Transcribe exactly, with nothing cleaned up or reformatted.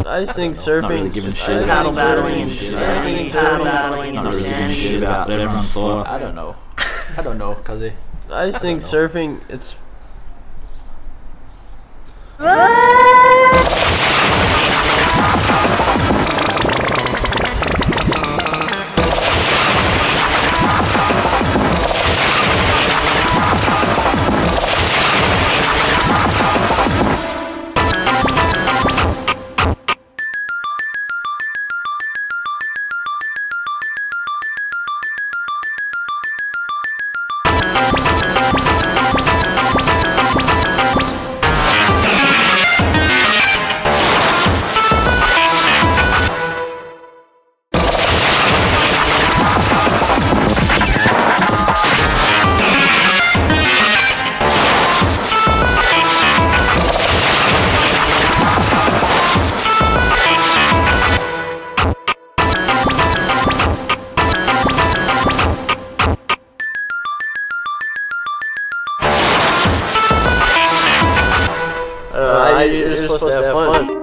I just think surfing. Not really giving a shit. Paddle battling and surfing, paddle battling Not and really giving a sand. shit about what everyone thought. I don't know. I don't know, cuzzy. I just think surfing, it's. Uh, you're, you're supposed to have fun.